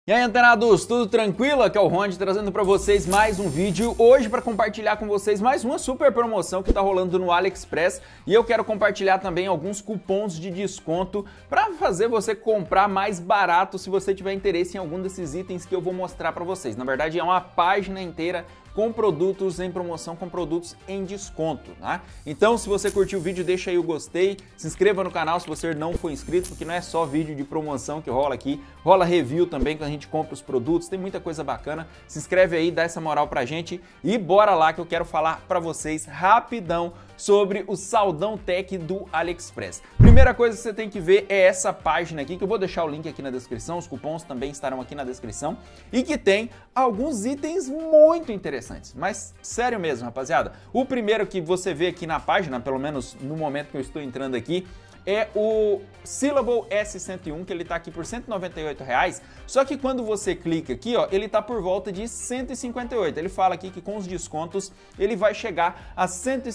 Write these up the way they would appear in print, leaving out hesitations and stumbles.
E aí, antenados, tudo tranquilo? Aqui é o Ronde trazendo para vocês mais um vídeo hoje para compartilhar com vocês mais uma super promoção que tá rolando no AliExpress, e eu quero compartilhar também alguns cupons de desconto para fazer você comprar mais barato se você tiver interesse em algum desses itens que eu vou mostrar para vocês. Na verdade, é uma página inteira com produtos em promoção, com produtos em desconto, tá? Então, se você curtiu o vídeo, deixa aí o gostei, se inscreva no canal se você não for inscrito, porque não é só vídeo de promoção que rola aqui, rola review também quando a gente compra os produtos, tem muita coisa bacana. Se inscreve aí, dá essa moral pra gente e bora lá que eu quero falar pra vocês rapidão sobre o Saldão Tech do AliExpress. Primeira coisa que você tem que ver é essa página aqui, que eu vou deixar o link aqui na descrição, os cupons também estarão aqui na descrição, e que tem alguns itens muito interessantes, mas sério mesmo, rapaziada. O primeiro que você vê aqui na página, pelo menos no momento que eu estou entrando aqui, é o Syllable S101, que ele tá aqui por R$ 198, só que quando você clica aqui, ó, ele tá por volta de 158. Ele fala aqui que com os descontos ele vai chegar a R$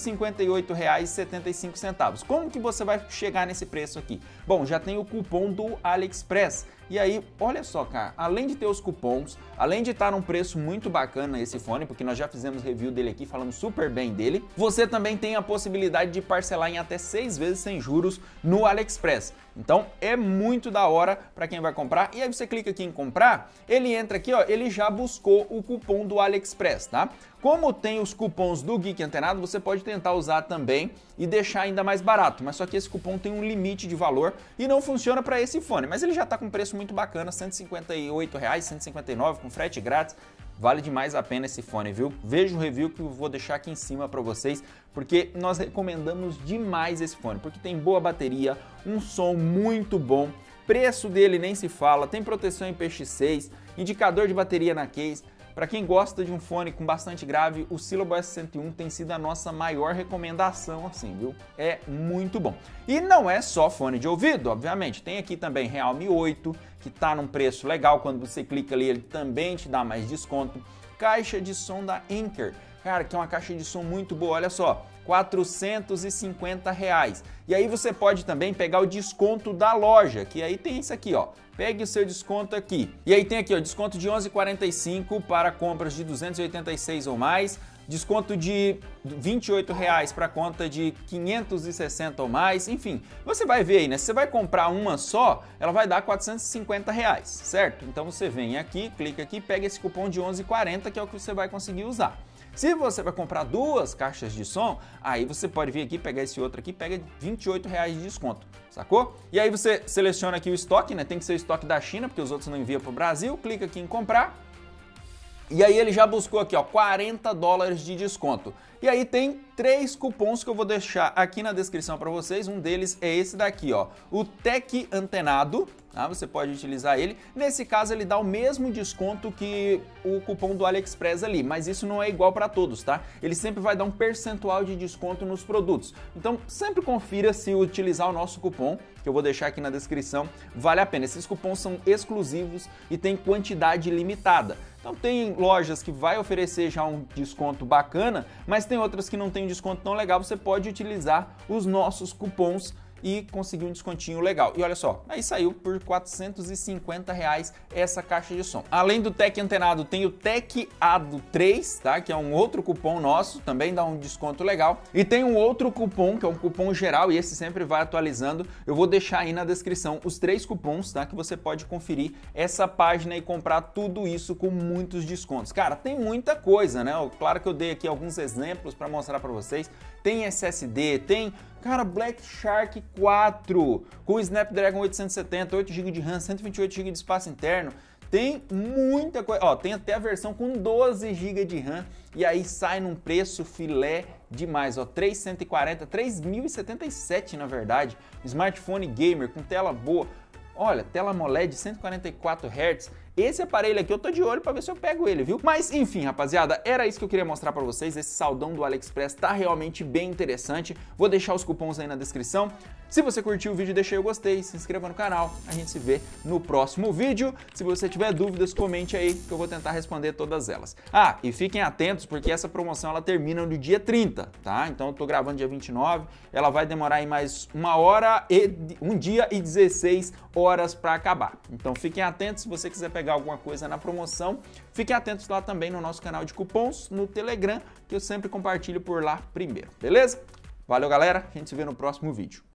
158,75. Como que você vai chegar nesse preço aqui? Bom, já tem o cupom do AliExpress. E aí, olha só, cara, além de ter os cupons, além de estar num preço muito bacana esse fone, porque nós já fizemos review dele aqui, falamos super bem dele, você também tem a possibilidade de parcelar em até 6 vezes sem juros no AliExpress. Então é muito da hora para quem vai comprar. E aí você clica aqui em comprar, ele entra aqui, ó, ele já buscou o cupom do AliExpress, tá? Como tem os cupons do Geek Antenado, você pode tentar usar também e deixar ainda mais barato, mas só que esse cupom tem um limite de valor e não funciona para esse fone, mas ele já está com um preço muito bacana, R$ 158, R$ 159 com frete grátis. Vale demais a pena esse fone, viu? Veja o review que eu vou deixar aqui em cima para vocês, porque nós recomendamos demais esse fone, porque tem boa bateria, um som muito bom, preço dele nem se fala, tem proteção IPX6, indicador de bateria na case. Para quem gosta de um fone com bastante grave, o Syllable S101 tem sido a nossa maior recomendação, assim, viu? É muito bom. E não é só fone de ouvido, obviamente. Tem aqui também Realme 8, que tá num preço legal. Quando você clica ali, ele também te dá mais desconto. Caixa de som da Anker, cara, que é uma caixa de som muito boa, olha só. R$ 450. E aí você pode também pegar o desconto da loja, que aí tem isso aqui, ó. Pegue o seu desconto aqui. E aí tem aqui, ó, desconto de R$ 11,45 para compras de 286 ou mais, desconto de R$ 28 para conta de 560 ou mais, enfim. Você vai ver aí, né? Se você vai comprar uma só, ela vai dar R$ 450, certo? Então você vem aqui, clica aqui, pega esse cupom de 11,40, que é o que você vai conseguir usar. Se você vai comprar duas caixas de som, aí você pode vir aqui, pegar esse outro aqui, pega R$ 28 de desconto, sacou? E aí você seleciona aqui o estoque, né? Tem que ser o estoque da China, porque os outros não enviam para o Brasil, clica aqui em comprar. E aí ele já buscou aqui, ó, $40 de desconto. E aí tem 3 cupons que eu vou deixar aqui na descrição para vocês. Um deles é esse daqui, ó, o Tech Antenado. Tá? Você pode utilizar ele. Nesse caso ele dá o mesmo desconto que o cupom do AliExpress ali, mas isso não é igual para todos, tá? Ele sempre vai dar um percentual de desconto nos produtos. Então sempre confira se utilizar o nosso cupom, que eu vou deixar aqui na descrição, vale a pena. Esses cupons são exclusivos e tem quantidade limitada. Então tem lojas que vai oferecer já um desconto bacana, mas tem outras que não tem um desconto tão legal. Você pode utilizar os nossos cupons e conseguir um descontinho legal. E olha só, aí saiu por R$ 450 essa caixa de som. Além do Tech Antenado, tem o Tech Ado 3, tá? Que é um outro cupom nosso, também dá um desconto legal. E tem um outro cupom, que é um cupom geral, e esse sempre vai atualizando. Eu vou deixar aí na descrição os 3 cupons, tá? Que você pode conferir essa página e comprar tudo isso com muitos descontos. Cara, tem muita coisa, né? Claro que eu dei aqui alguns exemplos para mostrar para vocês. Tem SSD, tem, cara, Black Shark 4 com Snapdragon 870, 8 GB de RAM, 128 GB de espaço interno. Tem muita coisa, ó, tem até a versão com 12 GB de RAM e aí sai num preço filé demais, ó, 3.077 na verdade, smartphone gamer com tela boa. Olha, tela AMOLED 144 Hz. Esse aparelho aqui eu tô de olho para ver se eu pego ele, viu? Mas enfim, rapaziada, era isso que eu queria mostrar para vocês. Esse saldão do AliExpress tá realmente bem interessante. Vou deixar os cupons aí na descrição. Se você curtiu o vídeo, deixa aí o gostei, se inscreva no canal. A gente se vê no próximo vídeo. Se você tiver dúvidas, comente aí que eu vou tentar responder todas elas. Ah, e fiquem atentos porque essa promoção ela termina no dia 30, tá? Então eu tô gravando dia 29, ela vai demorar aí mais 1 dia e 16 horas para acabar. Então fiquem atentos se você quiser pegar pegar alguma coisa na promoção. Fiquem atentos lá também no nosso canal de cupons, no Telegram, que eu sempre compartilho por lá primeiro, beleza? Valeu, galera, a gente se vê no próximo vídeo.